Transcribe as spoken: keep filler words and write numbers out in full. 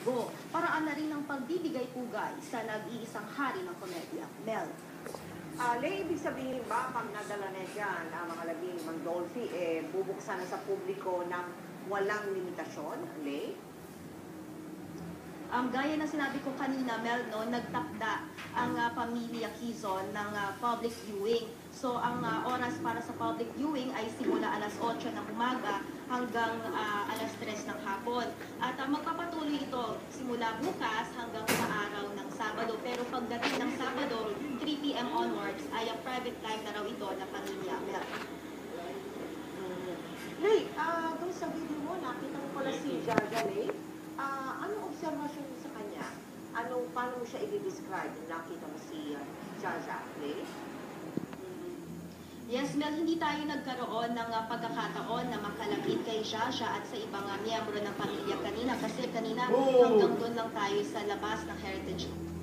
libo. Paraan na rin ng pagbibigay pugay sa nag-iisang hari ng komedya. Mel. Uh, Lay, ibig sabihin ba pag nadala na dyan ang mga labing Mang Dolphy, eh, bubuksan na sa publiko ng walang limitasyon, Lay? Um, gaya ng sinabi ko kanina, Mel, no, nagtakda ang uh, pamilya Quezon ng uh, public viewing. So, ang uh, oras para sa public viewing ay simula alas otso ng umaga hanggang uh, alas tres ng hapon. At uh, magpapatuloy ito simula bukas hanggang sa araw ng Sabado. Pero pagdating ng Sabado, three p m onwards ay ang private time na raw ito ng pamilya, Mel. Lay, uh, doon sa video mo, nakita mo pala si Jaja, Lay. Uh, ano observation mo sa kanya? Ano, paano mo siya i-describe? Nakita mo si uh, Jaja, Lay? Yes, Mel, hindi tayo nagkaroon ng uh, pagkakataon na makalapit kay Jaja at sa ibang uh, miyembro ng pamilya kanina kasi kanina hanggang doon lang tayo sa labas ng Heritage